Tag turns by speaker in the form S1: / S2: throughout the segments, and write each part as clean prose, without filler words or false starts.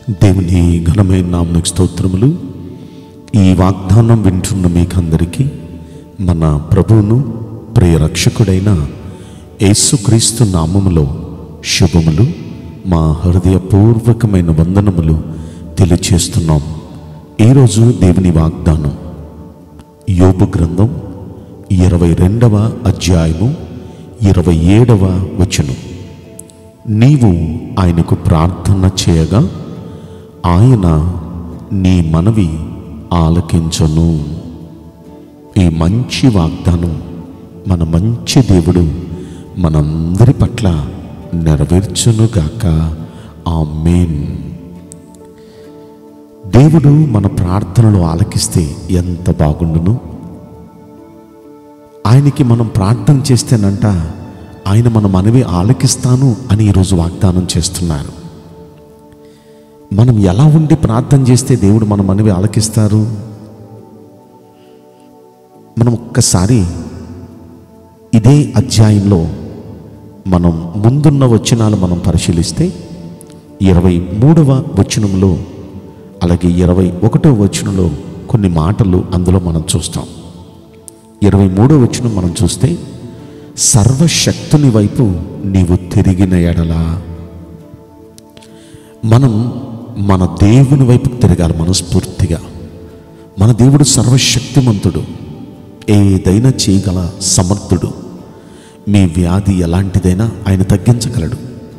S1: దేవుని ఘనమైన నామమునకు స్తోత్రములు. ఈ వాగ్దానం వింటున్న మీకందరికీ మన ప్రభువును ప్రియ రక్షకుడైన యేసుక్రీస్తు నామములో శుభములు, మా హృదయపూర్వకమైన వందనములు తెలియచేస్తున్నాం. ఈరోజు దేవుని వాగ్దానం యోబు గ్రంథం 22వ అధ్యాయము 27వ వచనం. నీవు ఆయనకు ప్రార్థన చేయగా ఆయన నీ మనవి ఆలకించును. ఈ మంచి వాగ్దానం మన మంచి దేవుడు మనందరి పట్ల నెరవేర్చునుగాక. ఆమేన్. దేవుడు మన ప్రార్థనలు ఆలకిస్తే ఎంత బాగుండును. ఆయనకి మనం ప్రార్థన చేస్తేనంట ఆయన మన మనవి ఆలకిస్తాను అని ఈరోజు వాగ్దానం చేస్తున్నారు. మనం ఎలా ఉండి ప్రార్థన చేస్తే దేవుడు మన మనవి ఆలకిస్తారు? మనం ఒక్కసారి ఇదే అధ్యాయంలో మనం ముందున్న వచనాలు మనం పరిశీలిస్తే 23వ వచనంలో అలాగే 21వ వచనంలో కొన్ని మాటలు అందులో మనం చూస్తాం. 23వ వచనం మనం చూస్తే, సర్వశక్తుని వైపు నీవు తిరిగిన ఎడల. మనం మన దేవుని వైపు తిరగాలి మనస్ఫూర్తిగా. మన దేవుడు సర్వశక్తిమంతుడు, ఏదైనా చేయగల సమర్థుడు. మీ వ్యాధి ఎలాంటిదైనా ఆయన తగ్గించగలడు.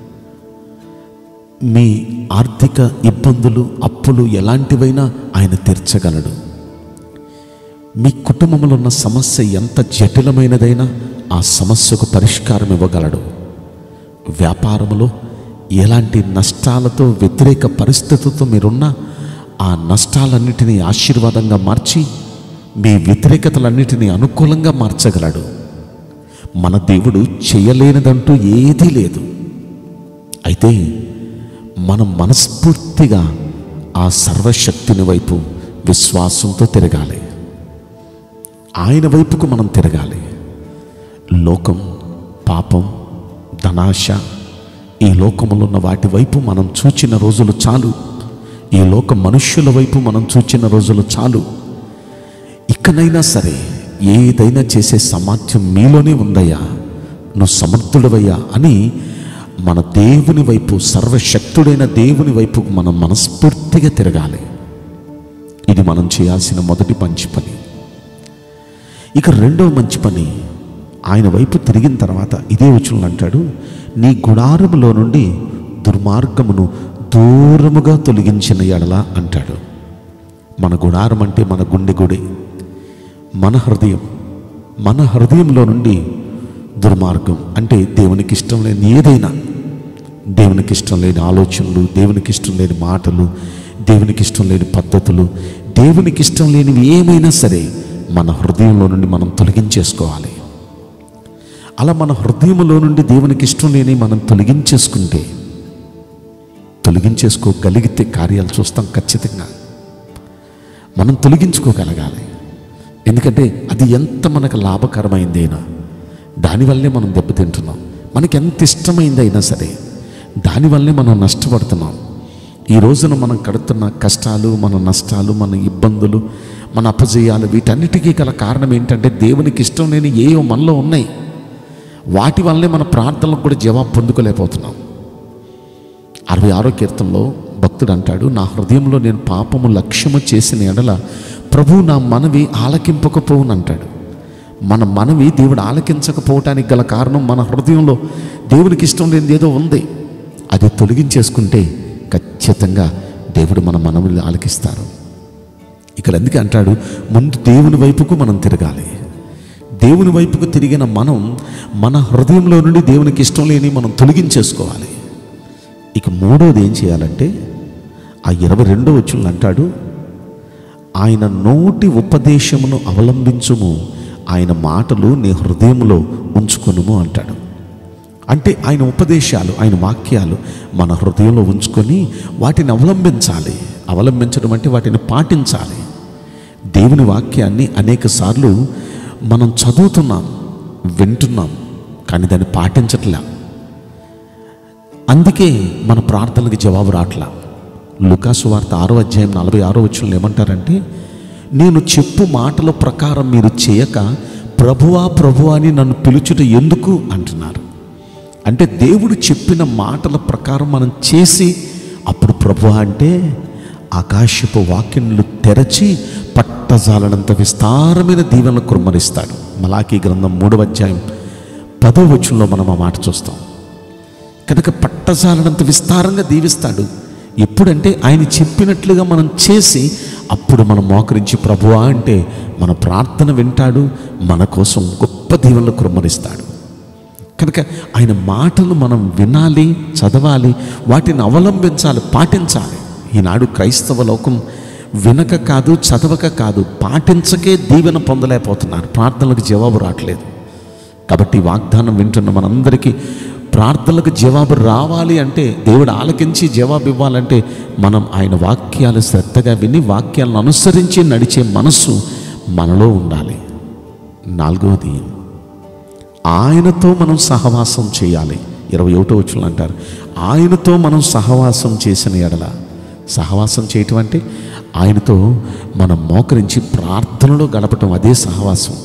S1: మీ ఆర్థిక ఇబ్బందులు, అప్పులు ఎలాంటివైనా ఆయన తీర్చగలడు. మీ కుటుంబంలో ఉన్న సమస్య ఎంత జటిలమైనదైనా ఆ సమస్యకు పరిష్కారం ఇవ్వగలడు. వ్యాపారంలో ఎలాంటి నష్టాలతో, వ్యతిరేక పరిస్థితులతో మీరున్న ఆ నష్టాలన్నిటినీ ఆశీర్వాదంగా మార్చి మీ వ్యతిరేకతలన్నిటినీ అనుకూలంగా మార్చగలడు. మన దేవుడు చేయలేనిదంటూ ఏదీ లేదు. అయితే మనం మనస్ఫూర్తిగా ఆ సర్వశక్తిని వైపు విశ్వాసంతో తిరగాలి. ఆయన వైపుకు మనం తిరగాలి. లోకం, పాపం, ధనాశ, ఈ లోకములో ఉన్న వాటి వైపు మనం చూచిన రోజులు చాలు. ఈ లోక మనుష్యుల వైపు మనం చూచిన రోజులు చాలు. ఇకనైనా సరే ఏదైనా చేసే సామర్థ్యం మీలోనే ఉందయ్యా, నువ్వు సమర్థుడవయ్యా అని మన దేవుని వైపు, సర్వశక్తుడైన దేవుని వైపు మనం మనస్ఫూర్తిగా తిరగాలి. ఇది మనం చేయాల్సిన మొదటి మంచి పని. ఇక రెండవ మంచి పని, ఆయన వైపు తిరిగిన తర్వాత ఇదే వచనంలో అంటాడు, నీ గుడారములో నుండి దుర్మార్గమును దూరముగా తొలగించిన ఎడల అంటాడు. మన గుడారం అంటే మన గుండె గుడి, మన హృదయం. మన హృదయంలో నుండి దుర్మార్గం అంటే దేవునికి ఇష్టం లేని ఏదైనా, దేవునికి ఇష్టం లేని ఆలోచనలు, దేవునికి ఇష్టం లేని మాటలు, దేవునికి ఇష్టం లేని పద్ధతులు, దేవునికి ఇష్టం లేనివి ఏమైనా సరే మన హృదయంలో నుండి మనం తొలగించేసుకోవాలి. అలా మన హృదయంలో నుండి దేవునికి ఇష్టం లేని మనం తొలగించేసుకోగలిగితే కార్యాలు చూస్తాం. ఖచ్చితంగా మనం తొలగించుకోగలగాలి. ఎందుకంటే అది ఎంత మనకు లాభకరమైందైనా దానివల్లే మనం దెబ్బతింటున్నాం. మనకి ఎంత ఇష్టమైందైనా సరే దానివల్లే మనం నష్టపడుతున్నాం. ఈ రోజున మనం కడుతున్న కష్టాలు, మన నష్టాలు, మన ఇబ్బందులు, మన అపజయాలు, వీటన్నిటికీ గల కారణం ఏంటంటే దేవునికి ఇష్టం లేని ఏవో మనలో ఉన్నాయి. వాటి వల్లే మన ప్రార్థనలకు కూడా జవాబు పొందుకోలేకపోతున్నాం. 66వ కీర్తనలో భక్తుడు అంటాడు, నా హృదయంలో నేను పాపము లక్ష్యము చేసిన ఎడల ప్రభు నా మనవి ఆలకింపకపోవును అంటాడు. మన మనవి దేవుడు ఆలకించకపోవటానికి గల కారణం మన హృదయంలో దేవునికి ఇష్టం లేనిది ఏదో ఉంది. అది తొలగించేసుకుంటే ఖచ్చితంగా దేవుడు మన మనవిని ఆలకిస్తారు. ఇక్కడ అందుకే అంటాడు, ముందు దేవుని వైపుకు మనం తిరగాలి. దేవుని వైపుకు తిరిగిన మనం మన హృదయంలో నుండి దేవునికి ఇష్టం లేని మనం తొలగించేసుకోవాలి. ఇక మూడోది ఏం చేయాలంటే, ఆ 22వ వచనంలో అంటాడు, ఆయన నోటి ఉపదేశమును అవలంబించుము, ఆయన మాటలు నీ హృదయంలో ఉంచుకొనుము అంటాడు. అంటే ఆయన ఉపదేశాలు, ఆయన వాక్యాలు మన హృదయంలో ఉంచుకొని వాటిని అవలంబించాలి. అవలంబించడం అంటే వాటిని పాటించాలి. దేవుని వాక్యాన్ని అనేక సార్లు మనం చదువుతున్నాం, వింటున్నాం, కానీ దాన్ని పాటించట్లే. అందుకే మన ప్రార్థనలకు జవాబు రావట్లా. లూకాసు వార్త 6వ అధ్యాయం 46వ వచనంలో ఏమంటారంటే, నేను చెప్పు మాటల ప్రకారం మీరు చేయక ప్రభువా ప్రభువా అని నన్ను పిలుచుట ఎందుకు అంటున్నారు. అంటే దేవుడు చెప్పిన మాటల ప్రకారం మనం చేసి అప్పుడు ప్రభువా అంటే ఆకాశపు వాక్యములు తెరచి పట్టజాలనంత విస్తారమైన దీవెనలు కుమ్మరిస్తాడు. మలాకీ గ్రంథం 3వ అధ్యాయం 10వ వచనంలో మనం ఆ మాట చూస్తాం. కనుక పట్టజాలనంత విస్తారంగా దీవిస్తాడు. ఎప్పుడంటే ఆయన చెప్పినట్లుగా మనం చేసి అప్పుడు మనం మోకరించి ప్రభువా అంటే మన ప్రార్థన వింటాడు, మన కోసం గొప్ప దీవెనలు కుమ్మరిస్తాడు. కనుక ఆయన మాటలు మనం వినాలి, చదవాలి, వాటిని అవలంబించాలి, పాటించాలి. ఈనాడు క్రైస్తవ లోకం వినక కాదు, చదవక కాదు, పాటించకే దీవెన పొందలేకపోతున్నారు. ప్రార్థనలకు జవాబు రావట్లేదు. కాబట్టి వాగ్దానం వింటున్న మనందరికీ ప్రార్థనలకు జవాబు రావాలి అంటే, దేవుడు ఆలకించి జవాబు ఇవ్వాలంటే మనం ఆయన వాక్యాలు శ్రద్ధగా విని వాక్యాలను అనుసరించి నడిచే మనస్సు మనలో ఉండాలి. 4వది, ఆయనతో మనం సహవాసం చేయాలి. 21వ వచనంలో అంటారు, ఆయనతో మనం సహవాసం చేసిన ఎడల. సహవాసం చేయటం అంటే ఆయనతో మనం మోకరించి ప్రార్థనలో గడపటం, అదే సహవాసం.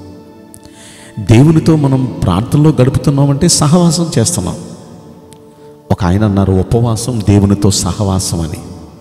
S1: దేవునితో మనం ప్రార్థనలో గడుపుతున్నామంటే సహవాసం చేస్తున్నాం. ఒక ఆయన అన్నారు, ఉపవాసం దేవునితో సహవాసం అని.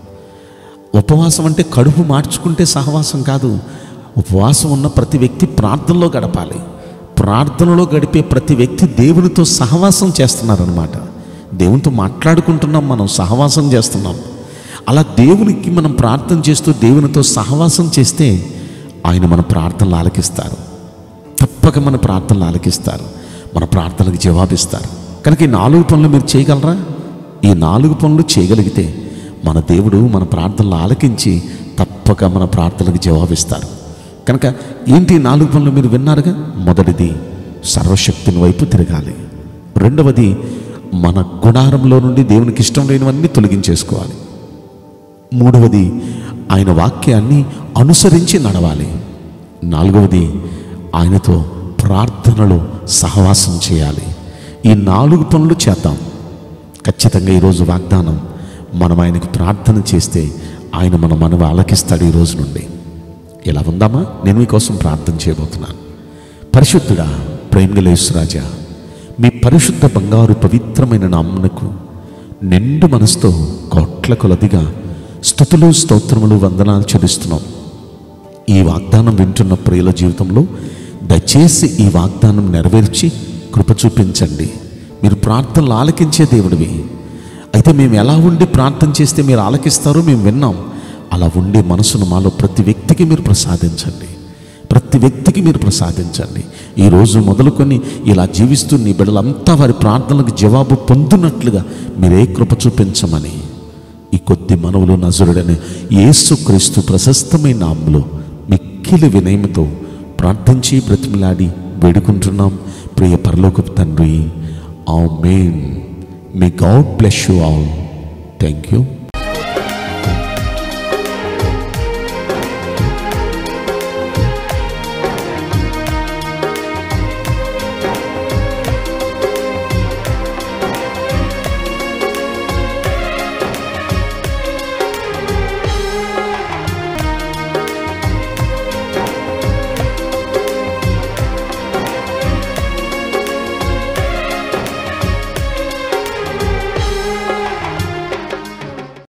S1: ఉపవాసం అంటే కడుపు మార్చుకుంటే సహవాసం కాదు. ఉపవాసం ఉన్న ప్రతి వ్యక్తి ప్రార్థనలో గడపాలి. ప్రార్థనలో గడిపే ప్రతి వ్యక్తి దేవునితో సహవాసం చేస్తున్నారనమాట. దేవునితో మాట్లాడుకుంటున్నాం, మనం సహవాసం చేస్తున్నాం. అలా దేవునికి మనం ప్రార్థన చేస్తూ దేవునితో సహవాసం చేస్తే ఆయన మన ప్రార్థనలు ఆలకిస్తారు. తప్పక మన ప్రార్థనలు ఆలకిస్తారు, మన ప్రార్థనలకు జవాబిస్తారు. కనుక ఈ 4 పనులు మీరు చేయగలరా? ఈ 4 పనులు చేయగలిగితే మన దేవుడు మన ప్రార్థనలు ఆలకించి తప్పక మన ప్రార్థనలకు జవాబిస్తారు. కనుక ఏంటి 4 పనులు మీరు విన్నారుగా? మొదటిది, సర్వశక్తిని వైపు తిరగాలి. రెండవది, మన గుడారంలో నుండి దేవునికి ఇష్టం లేనివన్నీ తొలగించేసుకోవాలి. మూడవది, ఆయన వాక్యాన్ని అనుసరించి నడవాలి. 4వది, ఆయనతో ప్రార్థనలో సహవాసం చేయాలి. ఈ 4 పనులు చేద్దాం. ఖచ్చితంగా ఈరోజు వాగ్దానం, మనం ఆయనకు ప్రార్థన చేస్తే ఆయన మన మనవి ఆలకిస్తాడు. ఈ రోజు నుండి ఇలా ఉందామా? నేను మీకోసం ప్రార్థన చేయబోతున్నాను. పరిశుద్ధుడా, ప్రేమగల యేసురాజా, మీ పరిశుద్ధ బంగారు పవిత్రమైన నామమునకు నిండు మనసుతో కోట్ల కొలదిగా స్తుతులు, స్తోత్రములు, వందనాలు చెల్లిస్తున్నాం. ఈ వాగ్దానం వింటున్న ప్రియుల జీవితంలో దయచేసి ఈ వాగ్దానం నెరవేర్చి కృప చూపించండి. మీరు ప్రార్థనలు ఆలకించే దేవుడివి. అయితే మేము ఎలా ఉండి ప్రార్థన చేస్తే మీరు ఆలకిస్తారో మేము విన్నాం. అలా ఉండే మనసును మాలో ప్రతి వ్యక్తికి మీరు ప్రసాదించండి. ప్రతి వ్యక్తికి మీరు ప్రసాదించండి. ఈరోజు మొదలుకొని ఇలా జీవిస్తూ నీ బిడ్డలంతా వారి ప్రార్థనలకు జవాబు పొందునట్లుగా మీరే కృప చూపించమని ఈ కొద్ది మనవులు నజరుడని యేసుక్రీస్తు ప్రశస్తమైన నామములో మిక్కిలి వినయముతో ప్రార్థించి బ్రతిమలాడి వేడుకుంటున్నాం ప్రియ పరలోకపు తండ్రి. ఆమేన్. May God bless you all. Thank you.